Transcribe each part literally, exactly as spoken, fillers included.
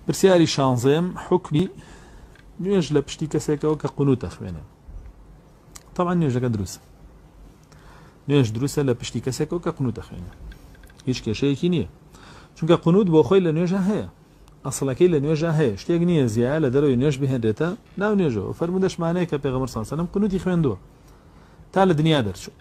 برسياري شانزيم حكمي نوێژ لە پشتی کەسێکەوە کە قونوت ئەخوێنێ. طبعا نوێژەکە دروستە، نوێژ دروستە لە پشتی کەسێکەوە کە قونوت ئەخوێنێ، هیچ کێشەیەکی نییە، چونکە قونوت بۆ خۆی لە نوێژە هەیە، ئەسڵەکەی لە نوێژە هەیە، شتێک نییە زیایە لە دەرەوەی نوێژ بهێنرێتە ناو نوێژەوە. فەرمودەشمانەیە کە پێغەمبەر صلی الله علیه و سلم قونوتی خوێندووە تا لە دنیا دەرچوو.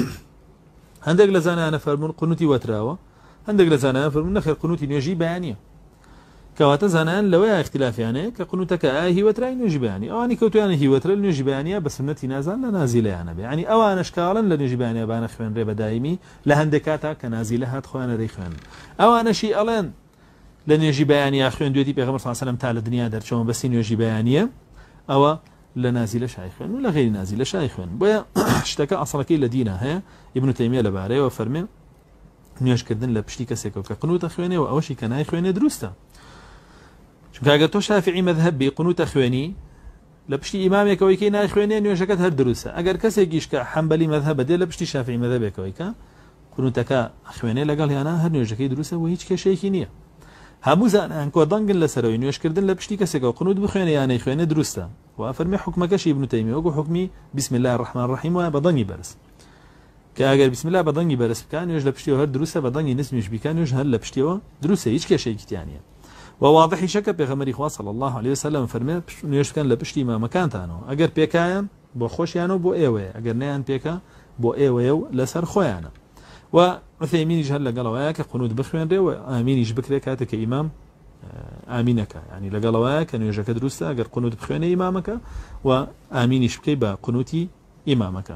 هەندێک لە زانایانە فەرمون قونوتی وەتراوە، هەندێک لە زانایان فەرمون نەخێر قونوتی نوێژی بەیانیە. کەواتە زانایان لەوەی اختلافیانەیە کە قونوتەکە ئایا هیوەترای نوێژی بەیانی، ئەوانی کەوتویانە هیوەترە لە نوێژی بەیانیە بە سنەتی نازان لە نازیلەیانە بێ، یعنی ئەوانەش کاڵن لە نوێژی بەیانیە بانە خوێنرێ بە دایمی لە هەندێک کاتا کە نازیلە هات خۆیانە دەی خوێن. ئەوانەشی ئەڵێن لە نوێژی بەیانیە خوێندوێتی پێغەمبەر صلی الله علیه و سلم تا لە دنیا دەرچوون بەسی نوێژی بەیانیە، ئەوە لە نازیلە شای خوێن و لە غێری نازیلە شای خوێن. بۆیە شتەکە ئەسڵەکەی لە دینە هەیە. ئیبن تەیمیە لەبارەیەوە فەرمێ نوێژکردن لە پشتی کەسێکەوە کە قونوت ئەخوێنێ و ئەوەشی کە نایخوێنێ دروستە. چونکە ئەگەر تۆ شافعی مەذهب بی قونوت ئەخوێنی لە پشتی ئیمامێکەوەی کەی نایخوێنێ نوێژەکەت هەر دروستە. ئەگەر کەسێکیش کە حەنبەلی مەذهب دێ لە پشتی شافعی مەذهبێکەوەی کە قونوتەکە ئەخوێنێ لەگەڵ یانە هەر نوێژەکەی دروستە و هیچ کێشەیەکی نییە. هەموو زانایان کۆدەنگن لەسەرەوەی نوێژکردن لە پشتی کەسێکەوە قونوت بخوێنێ یان نەیخوێنێ دروستە. و فەرمێ حکمەکەشی ئیبن تەیمیە وەکو حکمی بسم الله الرحمن الرحیم وایە بەدەنگی بەرز، کە ئەگەر بسم الله بەدەنگی بەرز بکە نوێژ لە پشتیەوە هەر دروستە، بەدەنگی نسمیش بکە نوێژ هەر لە پشتیەوە دروستە، هیچ کێشەیەکی تیان نییە. و واضحی شەکە پێغەمبەری خوا صلی الله علیه و سلم فەرمێ نوێژ بکەن لە پشتی ئیمامەکانتانەوە، ئەگەر پێکایەن بۆ خۆشیانەوە بۆ ئێوەیە، ئەگەر نەیان پێکە بۆ ئێوەیە و لەسەر خۆیانە. و عوثەیمینیش هەر لەگەڵەوەیە کە قونوت بخوێنرێ و ئامینیش بکرێ کاتێک کە ئیمام ئامینەکە، ینی لەگەڵەوەیە کە نوێژەکە دروستە ئەگەر قونوت بخوێنێ ئیمامەکە و ئامینیش بکەی بە قونوتی ئیمامەکە.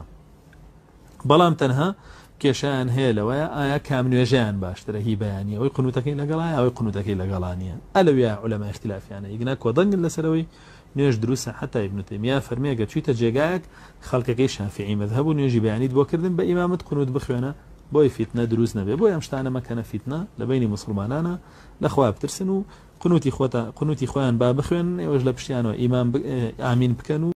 بەڵام تەنها کێشیان هەیە لەوەیە ئایا کام نوێژیان باشترە، هی بەیانی ئەوەی قونوتەکەی لەگەڵایە ئەوەی قونوتەکەی لەگەڵانیە. ئەلەویە عولەما اختلافیانە یەکنا کۆدەنگن لەسەرەوەی نوێژ دروستە. حتا ئیبن تەیمیە فەرمێ گە چوویتە جێگایەک خەڵکەکەی شافعی مەذهب و نوێژی بەیانیت بۆ کردن بە ئیمامت قونوت بخوێنە بۆی فیتنە دروست نەبێ، بۆ ئەم شتانە مەکەنە فیتنە لە بینی موسڵمانانە، لەخوا بترسن و قونوتی خۆتە قونوتی خۆیان با بخوێن، ئێوەش لە پشتیانەوە ئیمام ئامین بکەن و